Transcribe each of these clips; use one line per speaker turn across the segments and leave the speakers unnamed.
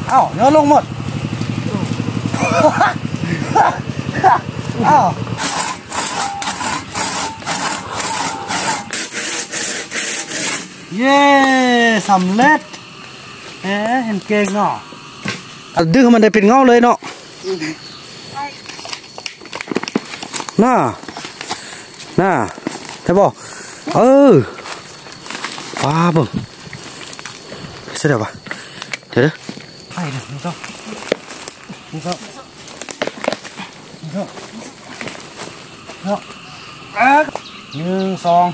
เอ้าเนื้อลงหมดเอ้าเย้สำเร็จเห็นเก่งเนาะดึงมันได้เป็นเงาเลยเนาะน่าใช่ป่ะว้าบึ้งเสร็จแล้วป่ะเดี๋ยวไปเดี๋ยวนี่ก็1 2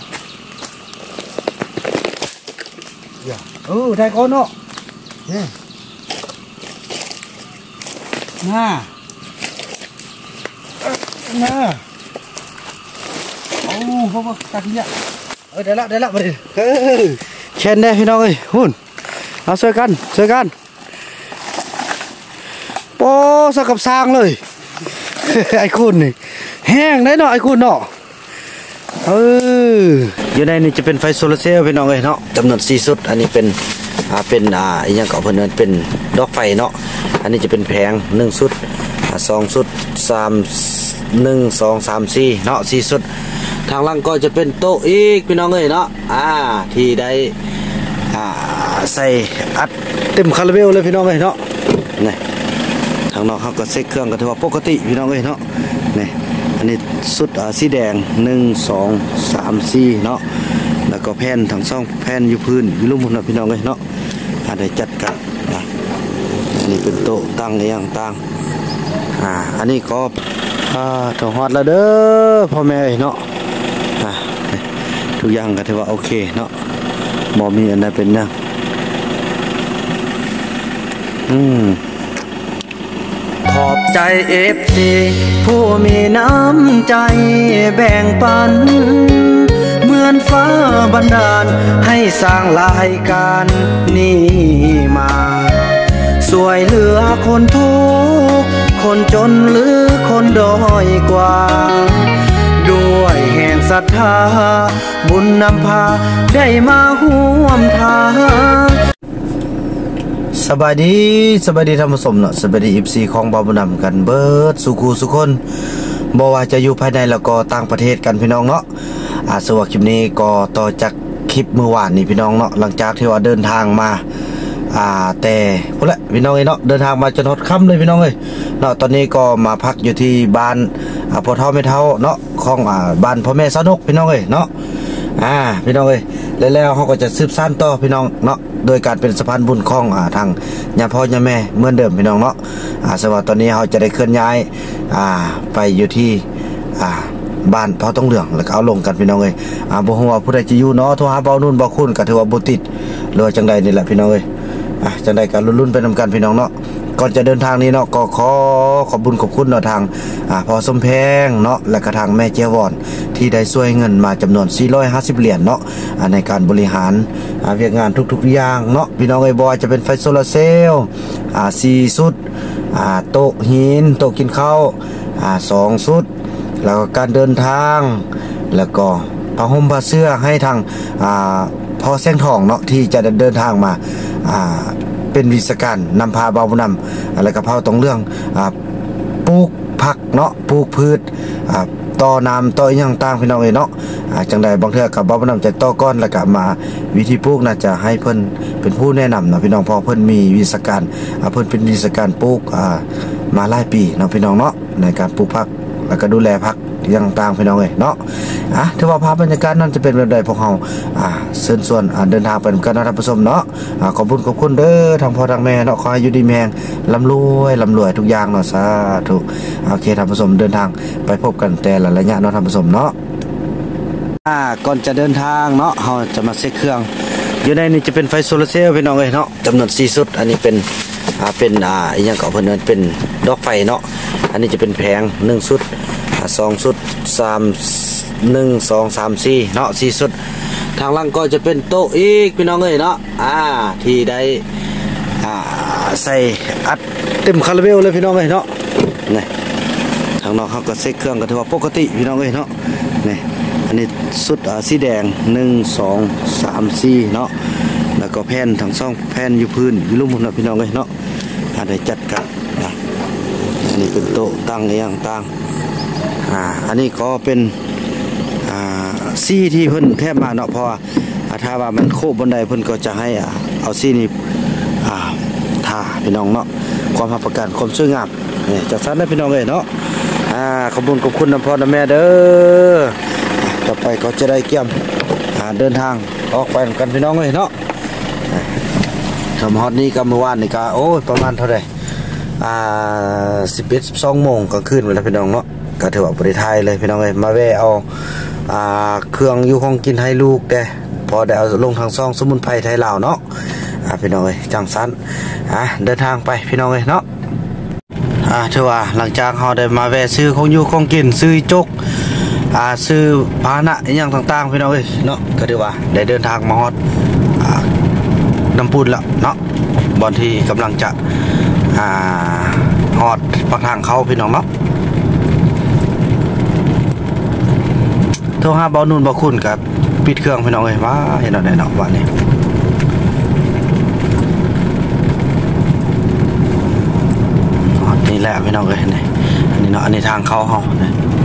ได้ก้อนเนาะนี่น่าโอ้พวกตะกี้อ่ะได้ละมาดิเช่นได้พี่น้องเอ้ยหุ่นเอาช่วยกันโป้สักกับสร้างเลยไอ้คุณนี่แห้งได้เนาะไอ้คุณเนาะอยู่ในนี่จะเป็นไฟโซลาร์เซลล์พี่น้องเอ้ยเนาะจำนวน4 ชุดอันนี้เป็นอย่างเก่าเพิ่นนั้นเป็นดอกไฟเนาะอันนี้จะเป็นแผง1 ชุด2 ชุด1 2 3 4เนาะ4 ชุดทางล่างก็จะเป็นโต๊ะอีกพี่น้องเอ้ยเนาะที่ได้ใส่อัดเต็มคาราเบลเลยพี่น้องเอ้ยเนาะนี่ทางนอกเขาก็เซ็ตเครื่องก็ถือว่าปกติพี่น้องเอ้ยเนาะนี่อันนี้ชุดสีแดง1 2 3 4เนาะแล้วก็แผ่นทั้ง2แผ่นอยู่พื้นอยู่ลุ่มหมดนะพี่น้องเอ้ยเนาะได้จัดกันอันนี้เป็นโต๊ะตั้งอย่างต่างอันนี้ก็ถอดฮอดแล้วเด้อพ่อแม่เนาะทุกอย่างก็ถือว่าโอเคเนาะบ่มีอันใดเป็นนะขอบใจFCผู้มีน้ำใจแบ่งปันเหมือนฟ้าบันดาลให้สร้างรายการนี้มาช่วยเหลือคนทุกข์คนจนหรือคนด้อยกว่าด้วยแห่งศรัทธาบุญนำพาได้มาร่วมทางสบายดีท่านผู้ชมเนาะสบายดีFCของบ่าวบุญนำกันเบิดสุคนบ่ว่าจะอยู่ภายในแล้วก็ต่างประเทศกันพี่น้องเนาะสวัสดีคลิปนี้ก็ต่อจากคลิปเมื่อวานนี่พี่น้องเนาะหลังจากที่ว่าเดินทางมาแต่พวกละพี่น้องเนาะเดินทางมาจนหดค่ำเลยพี่น้องเนาะตอนนี้ก็มาพักอยู่ที่บ้านพ่อเฒ่าแม่เฒ่าเนาะของบ้านพ่อแม่สาวนกพี่น้องเนาะพี่น้องแล้วเขาก็จะสืบสานต่อพี่น้องเนาะโดยการเป็นสะพานบุญของทางญาพ่อย่าแม่เหมือนเดิมพี่น้องเนาะสวัสดีตอนนี้เขาจะได้เคลื่อนย้ายไปอยู่ที่บ้านพ่อต้องเหลืองแล้วก็เอาลงกันพี่น้องบ่ฮู้ว่าผู้ใดจะอยู่เนาะโทรหาเบานุ่นเบาคุณก็ถือว่าบ่ติดหรือว่าจังใดนี่แหละพี่น้องจังใดก็ลุ้นๆไปนำกันพี่น้องเนาะก่อนจะเดินทางนี้เนาะก็ขอบคุณเนาะทางพอสมแพงเนาะและก็ทางแม่เจ้าวอนที่ได้ช่วยเงินมาจำนวน450 เหรียญเนาะในการบริหารเวียกงานทุกๆอย่างเนาะพี่น้องบ่ว่าจะเป็นไฟโซลาร์เซลล์4 ชุดโต๊ะหินโต๊ะกินข้าว2 ชุดแล้วก็การเดินทางแล้วก็ผ้าห่มผ้าเสื้อให้ทางพ่อแสงทองเนาะที่จะเดินทางมาเป็นวิศการนำพาบ่าวบุญนำอะไรกับเผาตรงเรื่องปลูกผักเนาะปลูกพืชต่อน้ำต่ออย่างต่างพี่น้องเนาะจังใดบางเทื่อกับบ่าวบุญนำจะต่อก้อนแล้วก็มาวิธีปลูกน่าจะให้เพิ่นเป็นผู้แนะนำเนาะพี่น้องพอเพิ่นมีวิศการเพิ่นเป็นวิศการปลูกมาหลายปีเนาะพี่น้องเนาะในการปลูกผักแล้วก็ดูแลผักอย่างต่างพี่น้องเนาะถือว่าภาพบรรยากาศนั้นจะเป็นแบบใดพวกเราเชิญส่วนเดินทางไปกันนะท่านผู้ชมเนาะขอบคุณเด้อทางพ่อทางแม่เนาะขอให้อยู่ดีแมงร่ำรวยทุกอย่างเนาะสาธุโอเคท่านผู้ชมเดินทางไปพบกันแต่ละระยะเนาะท่านผู้ชมเนาะก่อนจะเดินทางเนาะเราจะมาเช็คเครื่องอยู่ในนี่จะเป็นไฟโซลาร์เซลล์พี่น้องเนาะจำนวน4 ชุดอันนี้เป็นอย่างเก่าเพิ่นนั้นเป็นดอกไฟเนาะอันนี้จะเป็นแผง1 ชุด2 ชุด1 2 3 4เนาะ4 ชุดทางล่างก็จะเป็นโต๊ะอีกพี่น้องเนาะที่ได้ใส่อัดเต็มคาราเบลเลยพี่น้องเนาะนี่ทางนอกเขาก็เซ็ตเครื่องก็ถือว่าปกติพี่น้องเนาะนี่อันนี้ชุดสีแดง1 2 3 4เนาะแล้วก็แผ่นทั้ง2แผ่นอยู่พื้นอยู่ลุ่มหมดนะพี่น้องเนาะได้จัดกันอันนี้เป็นโต๊ะตั้งเองตั้งอันนี้ก็เป็นซี่ที่เพิ่นแทบมาเนาะเพราะว่าถ้าว่ามันโคบบนใดเพิ่นก็จะให้เอาซี่นี้ทาพี่น้องเนาะความรับประกันความสวยงามนี่จากนั้นได้พี่น้องเลยเนาะขอบคุณน้ำพ่อน้ำแม่เด้อต่อไปก็จะได้เกี่ยมเดินทางออกไปกันพี่น้องเลยเนาะสมฮอดนี้ก็เมื่อวานนี่ก็โอ้ยประมาณเท่าไหร่11-12 โมงกลางคืนเวลาพี่น้องเนาะก็ถือว่าบริไทยเลยพี่น้องเลยมาแวะเอาเครื่องอยู่ของกินให้ลูกแต่พอได้เอาลงทางซองสมุนไพรไทยลาวเนาะพี่น้องเลยจังสันเดินทางไปพี่น้องเลยเนาะเชื่อว่าหลังจากเราได้มาแวะซื้อของอยู่ของกินซื้อจกซื้อพาหนะอย่างต่างๆพี่น้องเลยเนาะก็ถือว่าได้เดินทางมาฮอดน้ำปูนแล้วเนาะบอนที่กำลังจะฮอดปากทางเข้าพี่น้องเนาะโทรหาเบานุ่นเบาคุณกับปิดเครื่องพี่น้องเลยว่าเห็นเอาได้เนาะวันนี้นี่แหละพี่น้องเลยนี่อันนี้เนาะอันนี้ทางเข้าห้อง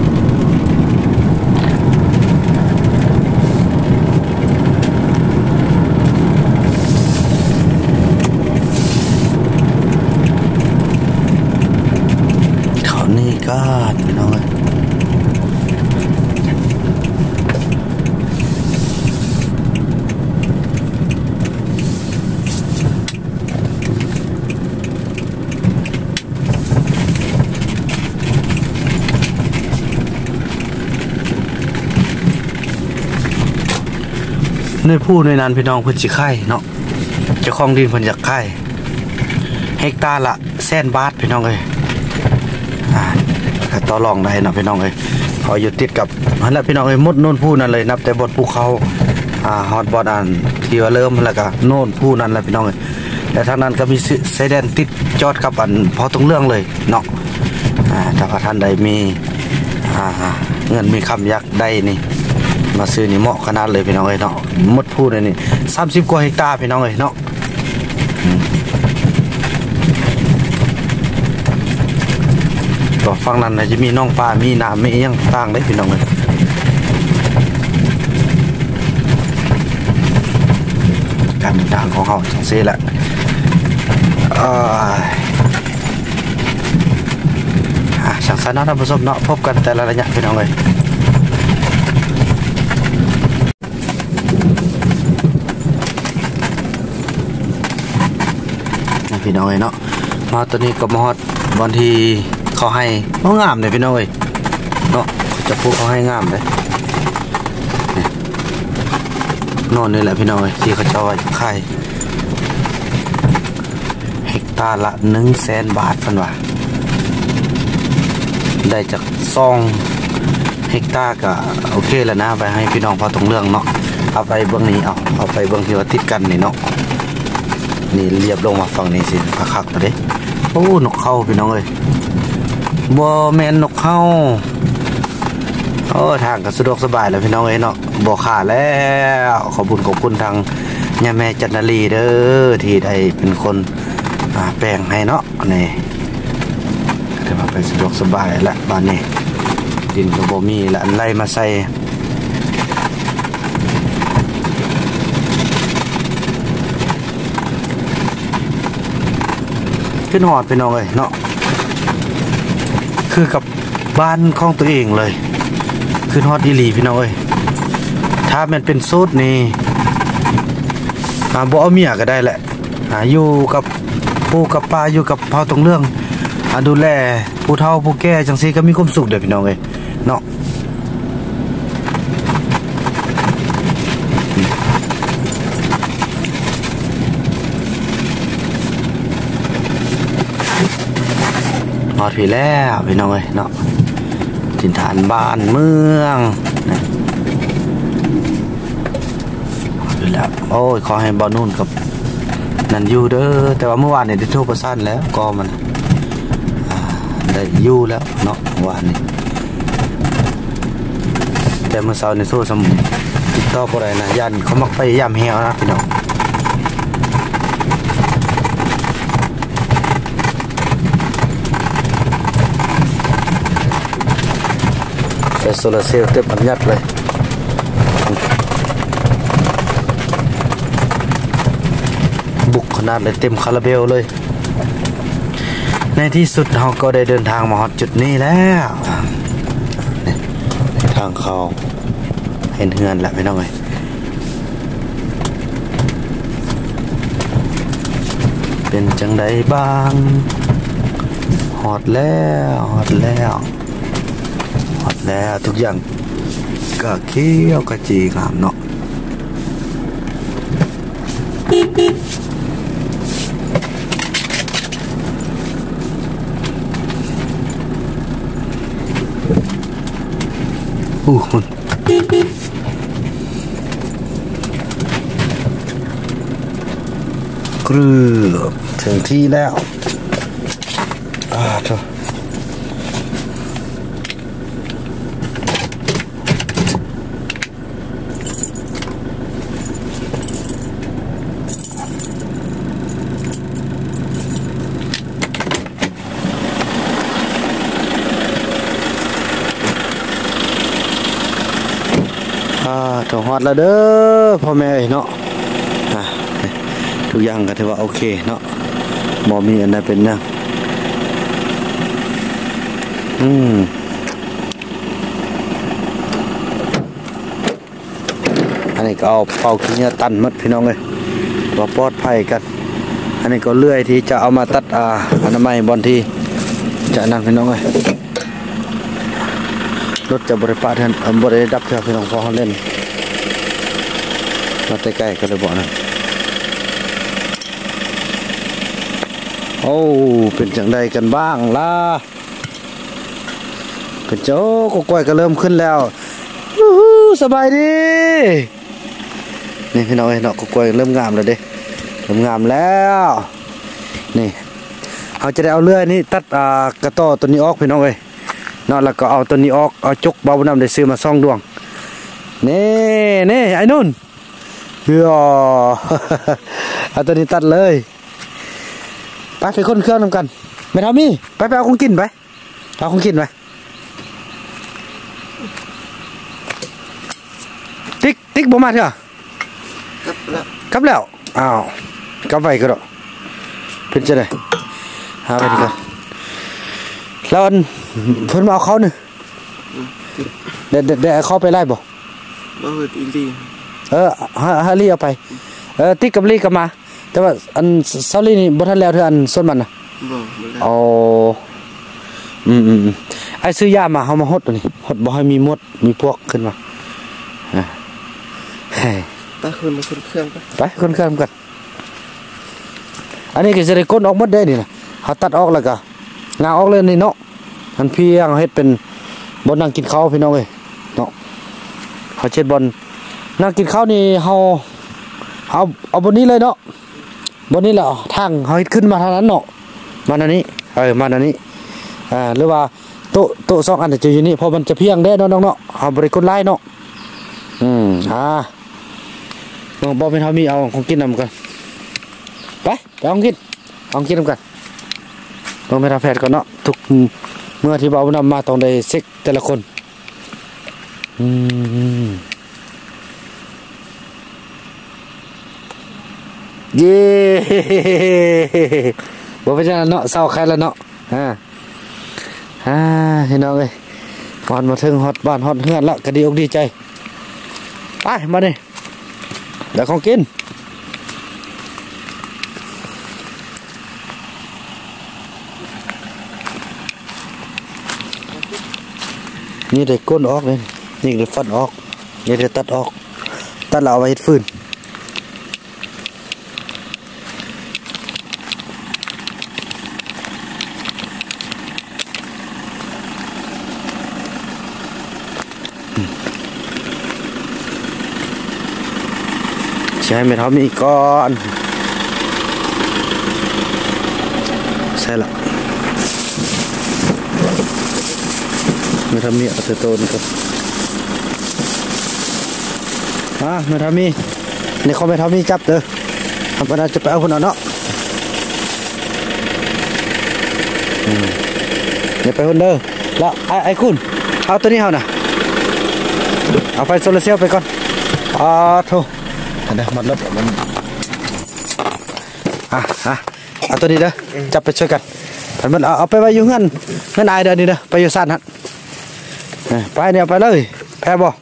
เขานี่ก็พี่น้องเลยในผู้ในนั้นพี่น้องเพิ่นสิไข่เนาะเจ้าของดินเพิ่นอยากไข่เฮกตาร์ละ100,000 บาทพี่น้องเอ้ยก็ต่อรองได้เนาะพี่น้องเอ้ยพออยู่ติดกับนั่นแหละพี่น้องเอ้ยมดโน่นผู้นั้นเลยนับแต่บทภูเขาฮอตบอลที่ว่าเริ่มแล้วก็โน่นผู้นั้นแหละพี่น้องเอ้ยแต่ทางนั้นก็มีไซแดนติดจอดกับพอตรงเรื่องเลยเนาะถ้าท่านใดมีเงินมีคำยักได้นี่มาซื้อนี่เหมาะขนาดเลยพี่น้องเอ้ยเนาะมดพูดเลยนี่30 กว่าเฮกตาร์พี่น้องเอ้ยเนาะก็ฟังนั้นจะมีน้องปลามีน้ำมียังต่างได้พี่น้องเอ้ยการเดินทางของเขาจังซี่แหละช่างสันนะท่านผู้ชมเนาะพบกันแต่ละระยะพี่น้องเอ้ยพี่น้องเอ้ยเนาะมาตัวนี้ก็มาฮอดบางทีเขาให้งามเลยพี่น้องเอ้ยเนาะจะพูดเขาให้งามเลยนอนนี่แหละพี่น้องเอ้ยที่เขาจะไว้ไข่เฮกตาร์ละ100,000 บาทพันว่าได้จาก2 เฮกตาร์ก็โอเคแล้วนะไปให้พี่น้องพอตรงเรื่องเนาะเอาไปเบื้องนี้เอาไปเบื้องที่ว่าติดกันนี่เนาะนี่เรียบลงมาฝั่งนี้สิคักๆมาดิโอ้นกเข้าพี่น้องเอ้ยบ่แม่นนกเข้าทางก็สะดวกสบายแล้วพี่น้องเอ้ยเนาะบ่ขาดแล้วขอบคุณทางย่าแม่จันทรีเด้อที่ได้เป็นคนแปลงให้เนาะนี่ถือว่าเป็นสะดวกสบายละบ้านนี้ดินก็บ่มีละไล่มาใส่ขึ้นหอดพี่น้องเลยเนาะคือกับบ้านของตัวเองเลยขึ้นหอดอีหลีพี่น้องเอ้ยถ้ามันเป็นสูตรนี่บ่เอาเมียก็ได้แหละอยู่กับปู่กับป้าอยู่กับพ่อตรงเรื่องดูแลผู้เฒ่าผู้แก่จังซี่ก็มีความสุขเด้อพี่น้องเอ้ยเนาะพอดพี่แล้วพี่น้องเอ้ยเนาะถิ่นฐานบ้านเมืองพี่แล้วโอ้ยขอให้บอลนู่นกับนั่นอยู่เด้อแต่ว่าเมื่อวานเนี่ยได้โทรประสานแล้วก็มันได้อยู่แล้วเนาะวันนี้แต่เมื่อเช้าในโทรติดต่ออะไรนะยันเขามักไปย่ำแหวนะพี่น้องไฟโซลาร์เซลล์เต็มอันยัดเลยบุกขนาดเลยเต็มคาราเบลเลยในที่สุดเราก็ได้เดินทางมาฮอดจุดนี้แล้วทางเข้าเห็นเฮือนแหละไม่ต้องเลยเป็นจังไดบ้างฮอดแล้วทุกอย่างก็เคี้ยวกระจีงามเนาะกรึบถึงที่แล้วเถอะถอดแล้วเด้อพ่อแม่เนาะทุกอย่างก็ถือว่าโอเคเนาะบ่มีอันใดเป็นนะอันนี้ก็เอาเป่าขี้เนี่ยตันมัดพี่น้องเลยว่าปลอดภัยกันอันนี้ก็เลื่อยที่จะเอามาตัดอนามัยบอลที่จะนั่นพี่น้องเลยรถจะบริปาท่านบริดับเถอะพี่น้องพอเขาเล่นมาใกล้ๆก็เลยบอกนะโอ้เป็นจังใดกันบ้างล่ะเป็นเจ้าก็กล้วยก็เริ่มขึ้นแล้วสบายดีนี่พี่น้องเนาะก็กล้วยเริ่มงามแล้วเด้เริ่มงามแล้วนี่เขาจะได้เอาเลื่อยนี่ตัดกระต่อตัวนี้ออกพี่น้องเลยเนาะแล้วก็เอาตัวนี้ออกเอาจุกเบาบุญนำได้ซื้อมาซ่องดวงนี่ไอ้นุ่นเอาตัวนี้ตัดเลยไปคนเครื่องนำกันไม่ทำมี่ไปเอาของกินไปเอาของกินไปติ๊กบ่มาเถอะกลับแล้วอ้าวกลับไปก็ได้เป็นจะไงหาไปดีกันแล้วเพิ่นมาเอาเขาเนี่ยเดี๋ยวเขาไปไล่บ่อีกทีฮารี่เอาไปติ๊กกับลี่กลับมาแต่ว่าอันซาลี่นี่บ่ทันแล้วเธออันส้นมันนะอ๋อไอ้ซื้อยามาเขามาหดตัวนี้หดบ่ให้มีมดมีพวกขึ้นมา
ไปคนเครื่อง
ไปคนเครื่องกันอันนี้ก็จะได้ก้นออกหมดได้นี่นะเขาตัดออกแล้วก็งาออกเลยนี่เนาะมันเพียงให้เป็นบนนั่งกินข้าวพี่น้องเลยเนาะเขาเช็ดบอลนั่งกินข้าวนี่เอาบนนี้เลยเนาะบนนี้แหละทางเขาขึ้นมาทางนั้นเนาะมาทางนี้มาทางนี้หรือว่าโต๊ะสองอันจะอยู่นี่เพราะมันจะเพียงได้เนาะน้องๆเอาบริกรไล่เนาะน้องบอกเป็นเขามีเอาของกินนำกันไปเอาของกินนำกันลงไปทำแผนก่อนเนาะทุกเมื่อที่เบานำมาต้องได้เซ็กแต่ละคนเย้บอกไปจ้าเนาะเศร้าใครแล้วเนาะเห็นน้องเลยวันมาถึงฮอตบ้านฮอตเฮือนละก็ดีอกดีใจไปมาดิเดี๋ยวของกินนี่ได้ก้นออกเลยนี่ได้ฟันออกนี่ได้ตัดออกตัดเราเอาไว้ฟืนใช่ไหมครับมีก้อนใช่ละไม่ทำมีอัตโตนครับไม่ทำมีนี่เขาไม่ทำมีจับเด้อทำปนาจะไปเอาคนเอาเนาะเดี๋ยวไปคนเด้อแล้วไอ้คุณเอาตัวนี้เอาน่ะเอาไฟโซลาร์เซลล์ไปก่อนโธ่เดี๋ยวมันลดมันเอาตัวนี้เด้อจับไปช่วยกันมันเอาไปไว้อยู่เงินอายเด้อนี่เด้อไปอยู่ซ่านฮะไปเนี่ยไปเลยแพ้บ่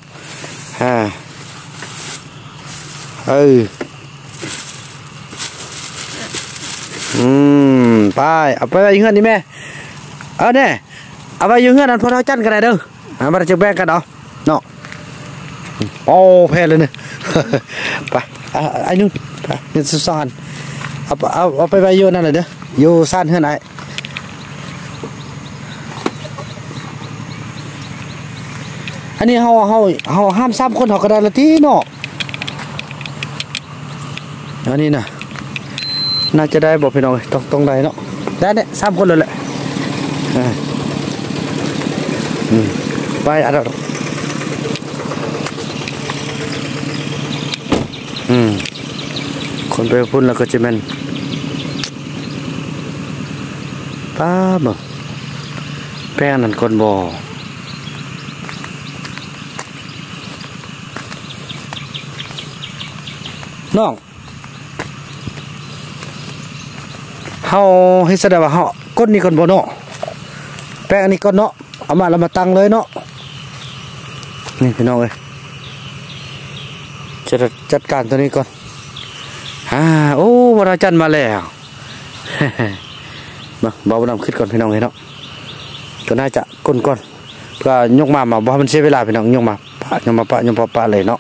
ไปเอาไปไว้อยู่เงินนี่แม่เนี่ยเอาไปอยู่เงินอันพอเท่าจันกันได้เด้อมันจะแบ่งกันเอาเนาะโอ้แพ้เลยเนี่ยไปไอ้นุ่นไปนี่ซ่านเอาไปไว้อยู่นั่นเลยเด้ออยู่ซ่านเฮือนไอ้อันนี้เขาห้าม3 คนเขาก็ได้ละที่เนาะอันนี้นะน่าจะได้บอกพี่น้องต้องได้เนาะได้เนี่ย3 คนเลยแหละไปอะไรคนไปพุ่นแล้วก็จะเป็นป้าบ่แป้งนั่นคนบ่น้องเฮาให้แสดงว่าเฮาก้นนี่คนบ่เนาะแป้งนี่ก้นเนาะเอามาแล้วมาตั้งเลยเนาะนี่พี่น้องเอ้ยจะจัดการตัวนี้ก่อนโอ้วราจันมาแล้วมาเบาน้ำขึ้นก่อนพี่น้องเนาะก็น่าจะก้นก่อนเพื่อยกมาบ่มันเสียเวลาพี่น้องยกมาปะเลยเนาะ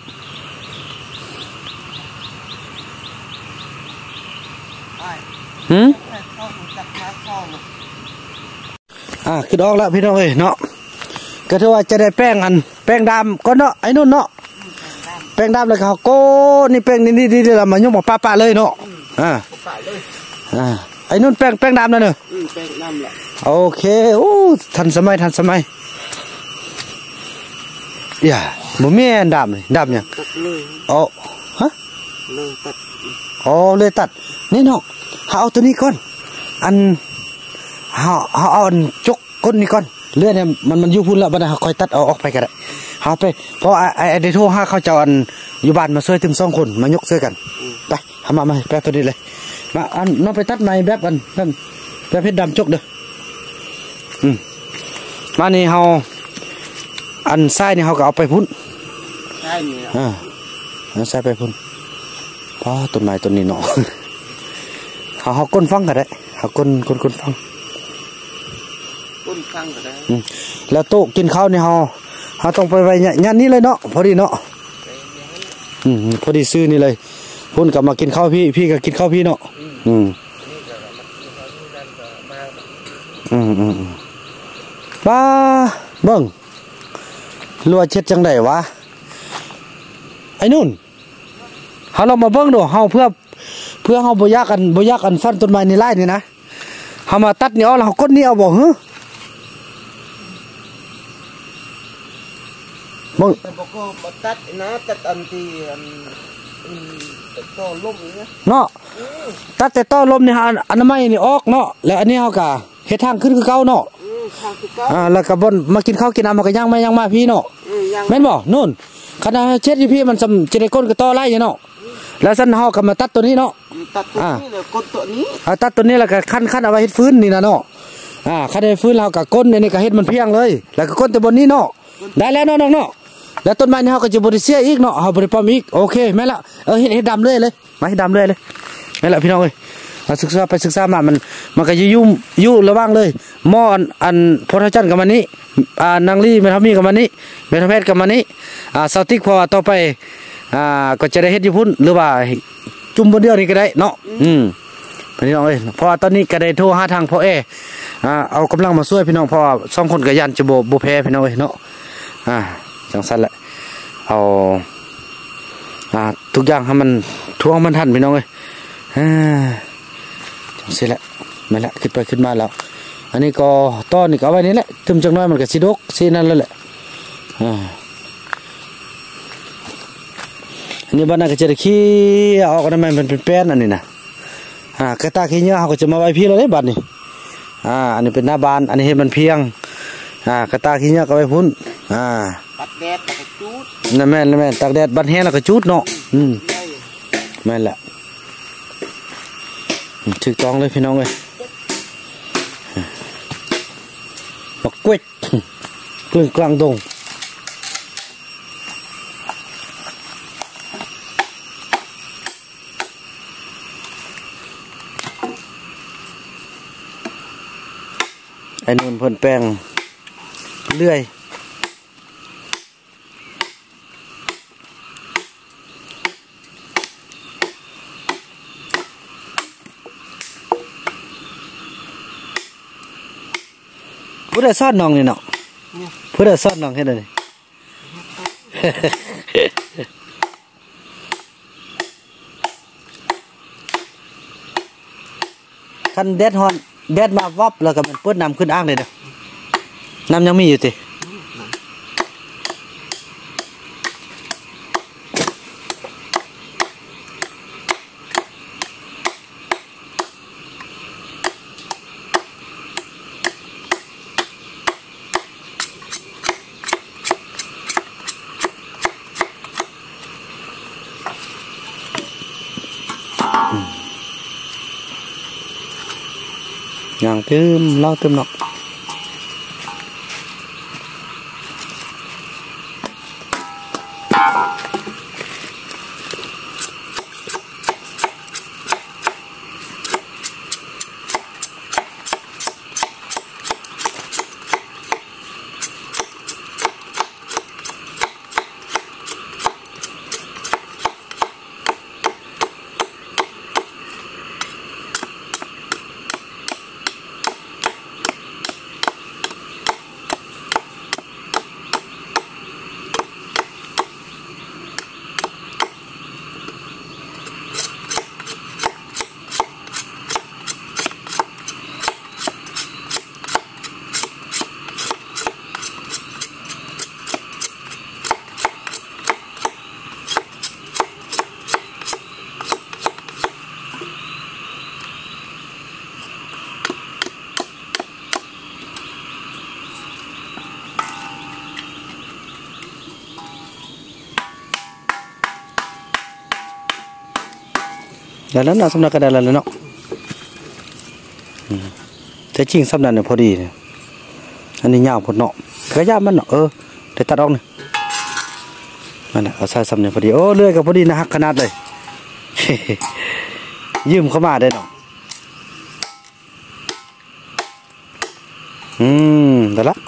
ขึ้นออกแล้วพี่น้องเอ้ยเนาะก็ถือว่าจะได้แป้งดำก็เนาะไอ้นู่นเนาะแป้งดำเลยเขาโก้นี่แป้งนี่เรามายกมาปะเลยเนาะไอ้นู่นแป้งดำนั่นเนอะแป้งดำแหละโอเคโอ้ทันสมัยบ่มีดำเนี่ยเลยตัดนี่เนาะเอาตัวนี้ก่อนเอาจกก้นนี่ก่อนเลือดเนี่ยมันอยู่พุ่นแล้วบัดนี้คอยตัดเอาออกไปก็ได้เอาไปเพราะไอ้ได้โทรหาเขาเจ้าอยู่บ้านมาช่วยถึง2 คนมายกช่วยกันไปทำมาแป๊บตัวนี้เลยมาน้องไปตัดไม้แบบนั่นแบบเพชรดำจกเด้อมานี่เฮาทรายนี่เฮาก็เอาไปพุ่นใช่นี่ทรายไปพุ่นเพราะต้นไม้ต้นนี้เนาะเขาก้นฟังก็ได้เขาก้นฟังก็ได้แล้วโต๊ะกินข้าวนี่เขาต้องไปไว้ยันนี้เลยเนาะพอดีเนาะพอดีซื้อนี่เลยพุ่นกลับมากินข้าวพี่ก็กินข้าวพี่เนาะป้าเบิ่งรัวเช็ดจังไดวะไอ้นู่นเขาเรามาเบิ่งดูเขาเพื่อเขาบ่ยากกันฟันต้นไม้ในไร่นี่นะเขามาตัดนี่เอาเราก้นนี่เอาบ่มึงบอกว่าตัดนะตัดอันที่ต่อลมเนี่ยเนาะตัดแต่ต่อลมนี่ฮะอันไม้นี่ออกเนาะแล้วอันนี้เขากะเฮ็ดทางขึ้นคือเก่าเนาะแล้วก็บนมากินข้าวกินน้ำมันก็ย่างมาพี่เนาะแม่นบ่นู่นขณะเช็ดอยู่พี่มันจะได้ก้นกับต่อไล่เนาะแล้วสั้นเขาก็มาตัดตัวนี้เนาะตัดตัวนี้แล้วก้นตัวนี้ตัดตัวนี้แล้วก็ขั้นเอาไว้เฮ็ดฟื้นนี่นะเนาะขั้นให้ฟื้นเรากับก้นนี่ก็เฮ็ดมันเพียงเลยแล้วก็ก้นแต่บนนี้เนาะได้แล้วเนาะแล้วต้นไม้นี่เขาก็จะบริเสียอีกเนาะเขาบริปอมอีกโอเคแม่ละเฮ็ดดำเลยมาให้ดำเลยแม่ละพี่น้องเอ้ยมาศึกษามามันก็ยุ่ระว่างเลยหม้ออันพอทจันกับมันนี้นางลี่เมทัลมีกับมันนี้เมทัลเพชรกับมันนี้ซาวติกพอต่อไปก็จะได้เฮ็ดญี่ปุ่นหรือว่าจุ่มบนเดียวนี่ก็ได้เนาะพี่น้องเอ้ยพอตอนนี้ก็ได้โทรหาทางพ่อเอากำลังมาช่วยพี่น้องพอ2 คนกับยันจะโบแพ้พี่น้องเอ้ยเนาะจังสั้นแหละเอาทุกอย่างให้มันท่วงมันทันพี่น้องเอ้ยจังสิแหละไม่ละขึ้นมาแล้วอันนี้ก็ต้นนี่ก็เอาไว้นี่แหละถึงจังน้อยมันก็สิดกสินั่นแล้วแหละอันนี้บ้านน่าก็จะได้ขี้ออกกันไหมมันเป็นแป้นอันนี้นะกระตาขี้เนื้อเขาก็จะมาไว้พี่เราได้บัดนี่อันนี้เป็นหน้าบ้านอันนี้เห็นมันเพียงกระตาขี้เนื้อก็ไว้พุ่นปัดแดด
จูด
นั่นแม่นตากแดดบัดแห้งแล้วก็จุดเนาะแม่นแหละถูกต้องเลยพี่น้องเอ้ยบักกล้วยกลืนกลางดงไอ้นุ่นเพิ่นแป้งเลื่อยผู้ใดซ่อนน้องนี่เนาะผู้ใดซ่อนน้องเฮ็ดได้นี่คันแดดฮ้อนแดดมาวับแล้วก็มันเปิดน้ำขึ้นอ่างเลยเด้อน้ำยังมีอยู่ติอย่างตึมเล่าตึมเนาะแล้วน่ะสำนักกระดาษแล้วเนาะแต่จริงสำนักเนี่ยพอดีเนี่ยอันนี้ยาวพอเนาะกระยามันเนาะได้ตัดออกเนี่ยนั่นแหละเอาใส่สำนักพอดีโอ้เลื่อยกับพอดีนะฮักขนาดเลยยืมเข้ามาได้เนาะได้ละ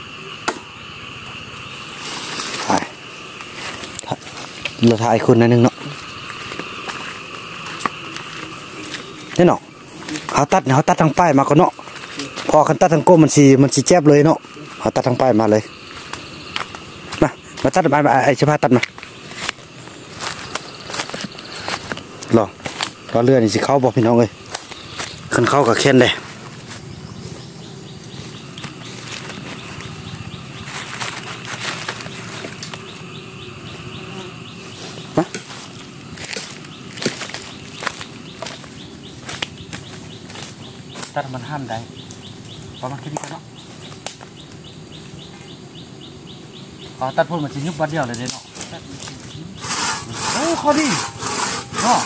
เราถ่ายคุณนิดนึงเนาะนี่เนาะเขาตัดทางป้ายมาก็เนาะพอคันตัดทางก้มมันสีแจ็บเลยเนาะเขาตัดทางป้ายมาเลยมาตัดมาไอ้ชิพาตัดมาลองเลื่อนนี่สิเข้าบอกพี่น้องเลยขึ้นเข้ากับเค้นเลยตัดมันห้ามได้ประมาณแค่นี้กันเนาะตัดพุ่นมันจะยุบวัดเดียวเลยเนาะโอ้ข้อดีเนาะ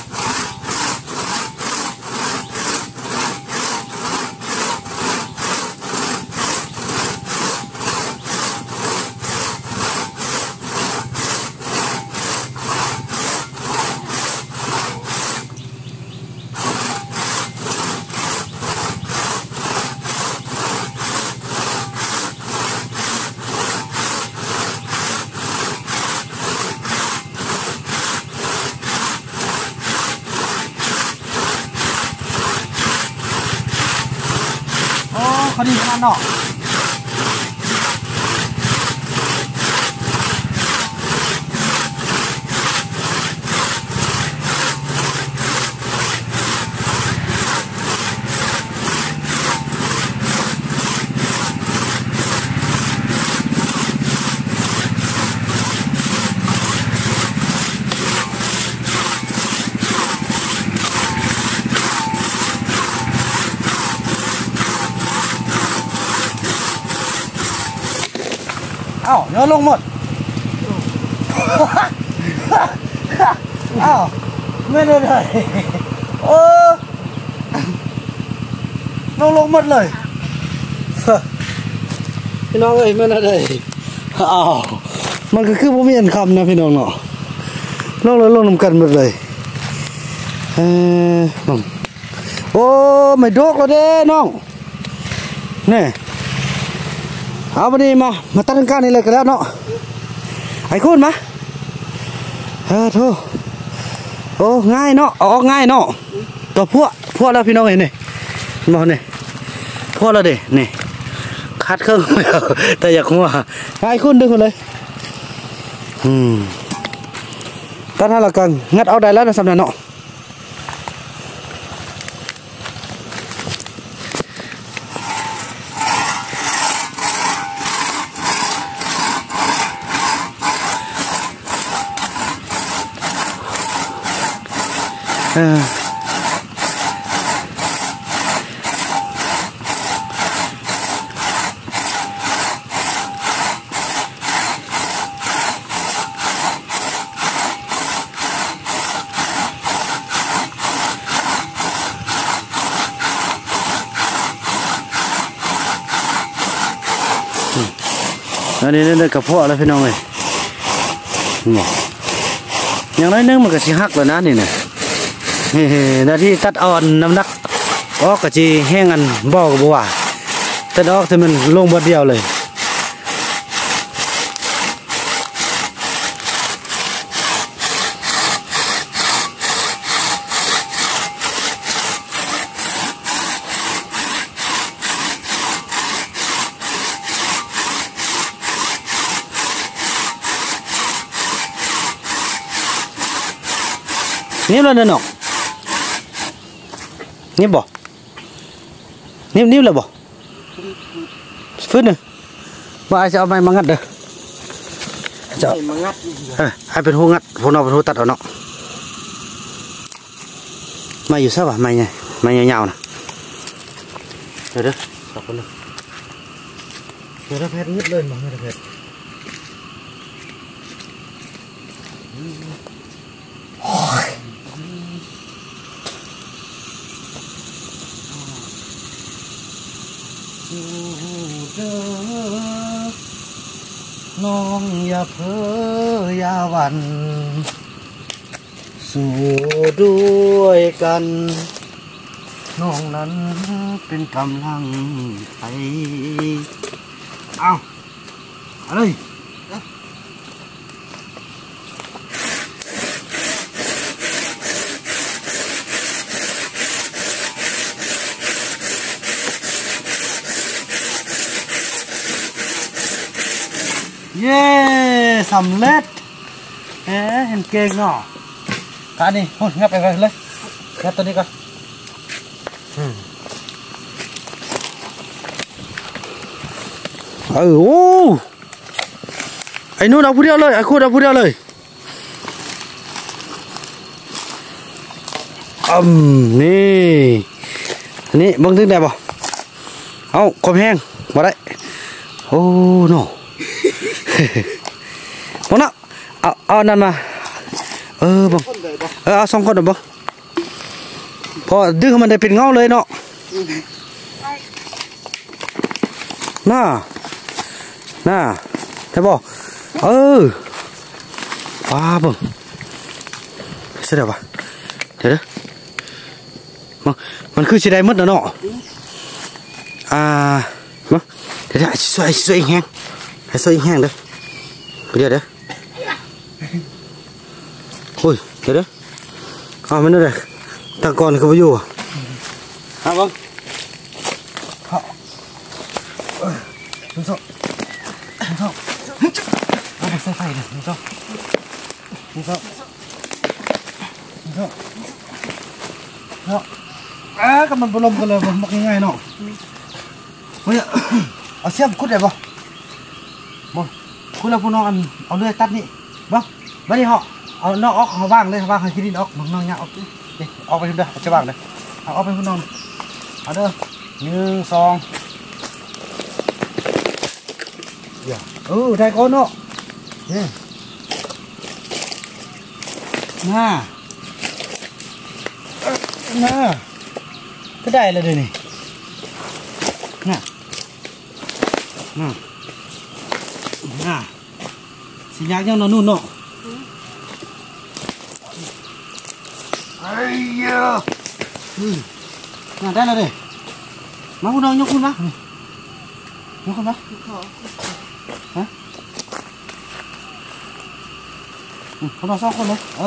เขาดีขนาดเนาะเอ้าเนื้อลงหมดอ้าวไม่ได้เลยน้องลงหมดเลยพี่น้องเอ้ยไม่ได้เลยอ้าวมันก็คือผมมีอันคำนะพี่น้องเนาะน้องเลยลงน้ำกันหมดเลยน้องโอ้ไม่ดกแล้วเด้น้องนี่เอาไปดีมาตั้งการนี่เลยกันแล้วเนาะไอ้คุณมาโธ่โอ้ง่ายเนาะออกง่ายเนาะตัวพวกแล้วพี่น้องเห็นนี่มองนี่พวกแล้วเด้นี่คัดเครื่องแต่อยากหัวไอ้คุณดึงคนเลยตั้งท่าละกันงัดเอาได้แล้วนะสำนักเนาะอันนี้เนี่ยกระเพาะแล้วพี่น้องเลยอย่างน้อยนึงมันก็สิหักแล้วนะนี่เนี่ยนาที่ตัดอ่อนน้ำหนักออกก็จีแห้งอันบ่อกับบัวตัดออกแต่มันลงบดเดียวเลยนิ่มแล้วเนาะนิ่มบ่นิ่มเลยบ่ฟื้นเลยว่าจะเอาไม้มางัดเด้อจะมางัดให้เป็นหูงัดพวกเราเป็นหูตัดเอาเนาะมาอยู่ซะวะไม้ไงไม้ยาวๆนะเดี๋ยวขอบคุณเลยเดี๋ยวเพชรงัดเลยมาเพชรน้องอย่าเพ้ออย่าหวั่นสู้ด้วยกันน้องนั้นเป็นกำลังใจเอาอะไรเย้สำเร็จเห็นเก่งเนาะการนี่หุ่นงับไปเลยงับตัวนี้ก่อนโอ้ไอ้นู่นเอาผู้เดียวเลยไอ้คุณเอาผู้เดียวเลยนี่อันนี้บังทึกได้ป่ะเอาความแห้งมาได้โอ้โนบังนะเอานั่นมาบังเอา2 คนเดี๋ยวบังพอดึงมันได้เป็นเงาเลยเนาะน่าใช่ป่ะว้าบังเสร็จแล้วป่ะเดี๋ยวมันคือสีได้หมดแล้วเนาะมาเดี๋ยวสวยแห้งให้สวยแห้งเด้อเดี๋ยวโอ้ยเดี๋ยวมันนั่นเลยตะกอนเขาไปอยู่บังเอาไปใส่ไฟเลยนี่ก็มันบลมกันเลยมันมักง่ายเนาะเฮ้ยเอาเสียมคุดได้ป่ะคุณเราพูน้องเอาเลื่อยตัดนี่บ้างไม่ได้เหาะเอานอกออกเขาว่างเลยว่างให้ขี้ดินออกมึงน้องเนี่ยออกไปเด้อจะว่างเลยเอาออกไปคุณน้องเอาเด้อ1 2ได้ก้อนเนาะน่าก็ได้แล้วดินี่น่าสิยากยังนอนนู่นเนาะไอ้เหี้ยได้แล้วดิมาคุณน้องยกคุณมายกคุณมาฮะคุณน้อง2 คนเลยโอ้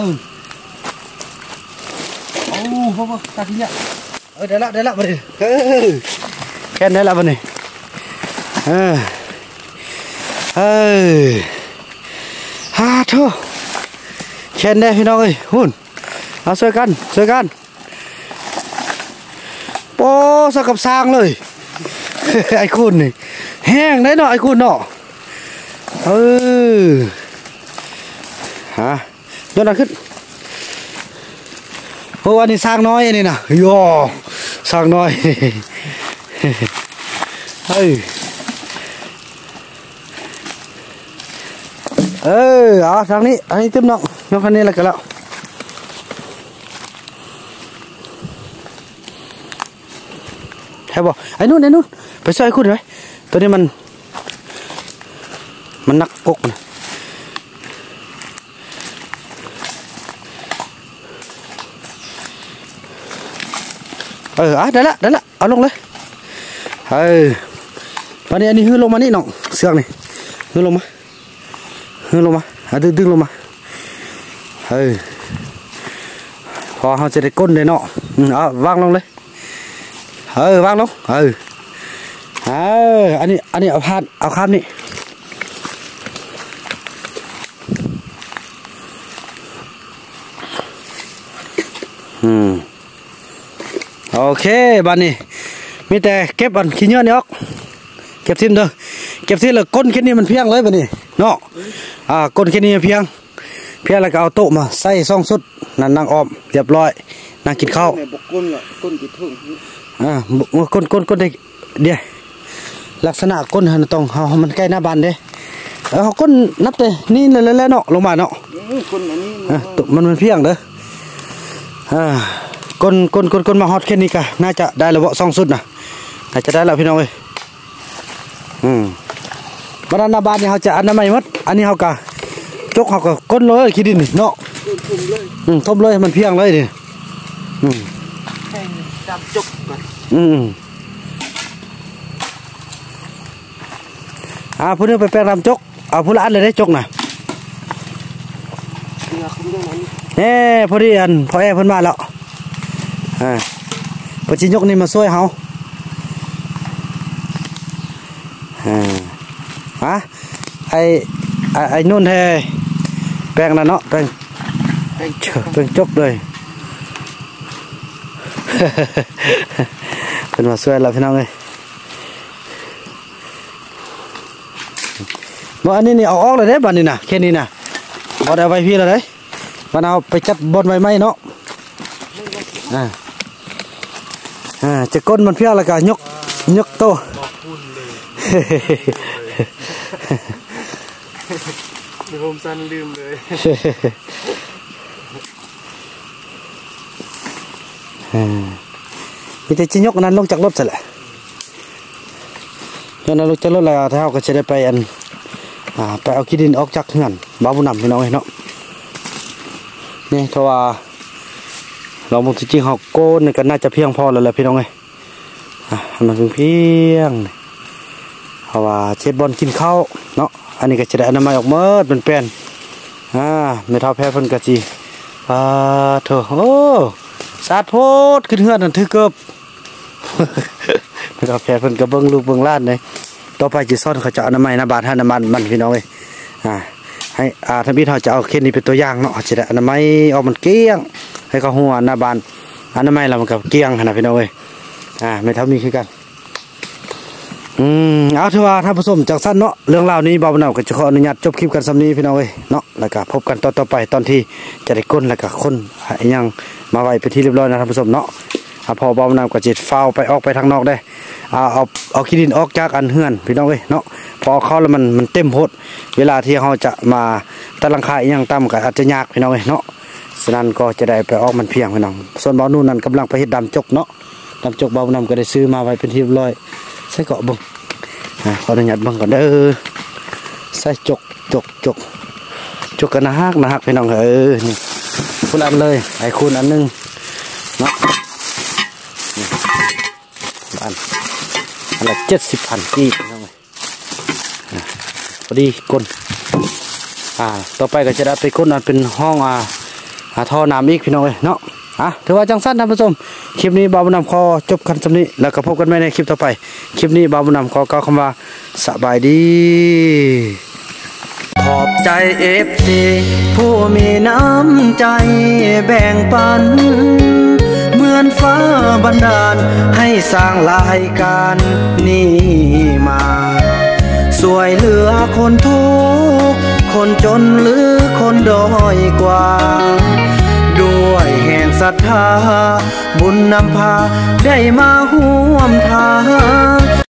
พ่อตาทีอ่ะได้ละมาดิแค่นี้ละมาดิฮาโธ่แค่นี้พี่น้องเอ้ยหุ่นเอาช่วยกันโป้สักกับสร้างเลยไอ้คุณนี่แห้งได้เนาะไอ้คุณเนาะฮะยกหน้าขึ้นโอ้อันนี้สร้างน้อยนี่นะโย่สร้างน้อยเอาทางนี้อันนี้ตึ้มเนาะยกคันนี้แล้วกันแล้วใช่ป่ะไอ้นู่นไปช่วยคุณเลยตัวนี้มันนักกกนะได้ละเอาลงเลยตอนนี้อันนี้หื้อลงมานี่น้องเสือกนี่หื้อลงมาดึงลงมาพอเขาจะได้ก้นเลยเนาะวางลงเลยวางลงอันนี้เอาข้ามนี่โอเคบ้านนี้มีแต่เก็บอันขี้เนื้อนี่ออกเก็บทิ้งเด้อเก็บทิ้งแล้วก้นแค่นี้มันเพียงเลยบ้านนี้เนาะก้นแค่นี้เพียงแล้วก็เอาโต๊ะมาใส่2 ชุดนั่งออมเรียบร้อยนั่งกินข้าวก้นกี่ทุ่งก้นได้เดี๋ยวลักษณะก้นหันตรงเขามันใกล้หน้าบ้านเด้เขาก้นนับเลยนี่เลยเนาะลงมาเนาะก้นอันนี้มันเพียงเด้อก้นมาฮอตแค่นี้กะน่าจะได้ระเบาะ2 ชุดนะน่าจะได้แล้วพี่น้องเอ้ยบ้านหน้าบ้านนี่เขาจะอันนั้นไม่หมดอันนี้เขากะจกเขาก็ก้นเลยขี้ดินเนาะทบเลยมันเพียงเลยดิ
แข่งจับจกก่อน
พูดเรื่องไปแปลงรำจกเอาพูดละอันเลยได้จกนะพอดีอันพอแอเพิ่นมาแล้วพอจิยกนี่มาช่วยเขาไอ้นู่นแท้แปลงนั่นเนาะแปลงจกเลยเป็นมาช่วยเราพี่น้องเลยอันนี้นี่เอาออกเลยได้บ้านนี่นะแค่นี้นะบอดเอาไว้พี่เลยได้บ้านเอาไปจัดบอลไว้ไหมเนาะจะก้นมันเพี้ยแล้วก็ยกโต
เดี๋ยวผมสั้นลืมเลย
มีแต่ชิ้นยกนั้นลงจากรถเสร็จแหละตอนนั้นลงจากรถแล้วถ้าเราก็จะได้ไปไปเอาขี้ดินออกจากเงินบ้าบุญนำพี่น้องเนาะนี่เพราะว่าเราจริงๆเขาโกนนี่ก็น่าจะเพียงพอแล้วแหละพี่น้องมันเพียงเพราะว่าเช็ดบอลกินข้าวเนาะอันนี้ก็จะได้อนามัยออกเมื่อเป็นแป้นไม่เท่าแพ้เพิ่นกะจีเถอะโอ้สาดโพดขึ้นเฮือนนั่นถือเกือบไม่เท่าแพ้เพิ่นก็เบิ่งลูกเบิ่งล้านเลยต่อไปจีซ่อนเขาจะอนามัยนะบาทให้น้ำมันพี่น้องเลยให้ท่านพี่เขาจะเอาเคสนี้เป็นตัวอย่างเนาะจะได้อนามัยออกมันเกี้ยงให้เขาหัวหน้าบ้านอนามัยเรามันกับเกี้ยงนะพี่น้องเลยไม่เท่ามีคือกันเอาเถอะว่าท่านผู้ชมจากสั้นเนาะเรื่องราวนี้บ่าวหนาวก็จะขออนุญาตจบคลิปกันสำนี้พี่น้องเอ้ยเนาะแล้วก็พบกันต่อไปตอนที่จะได้ก้นแล้วก็คนยังมาไว้เป็นที่เรียบร้อยนะท่านผู้ชมเนาะพอบ่าวหนาวก็จะฟ้าวไปออกไปทางนอกได้เอาขี้ดินออกจากอันเฮือนพี่น้องเอ้ยเนาะพอเข้าแล้วมันเต็มโพดเวลาที่เขาจะมาตั้งหลังคาอย่างต่ำก็อาจจะยากพี่น้องเอ้ยเนาะฉะนั้นก็จะได้ไปออกมันเพียงพี่น้องส่วนบ่าวนู่นนั้นกำลังไปเฮ็ดดำจกเนาะดำจกบ่าวนำก็ได้ซื้อมาไว้เป็นที่เรียบร้อยใส่เกาะเบิ่งขออนุญาตเบิ่งก่อนเด้อใส่จกกันนะฮักพี่น้องนี่คุณอันเลยไอ้คุณอันนึงเนาะอันละ70,000กีบพี่น้องพอดีก้นต่อไปก็จะได้ไปก้นอันเป็นห้องท่อน้ำอีกพี่น้องเลยเนาะถือว่าจังสั้นท่านผู้ชมคลิปนี้บ่าวบุญนำขอจบกันสำนี้แล้วก็พบกันใหม่ในคลิปต่อไปคลิปนี้บ่าวบุญนำขอกล่าวคำว่าสบายดีขอบใจFCผู้มีน้ำใจแบ่งปันเหมือนฟ้าบันดาลให้สร้างรายการนี้มาสวยเหลือคนทุกข์คนจนหรือคนด้อยกว่าด้วยแห่งศรัทธาบุญนำพาได้มาห่วมทาง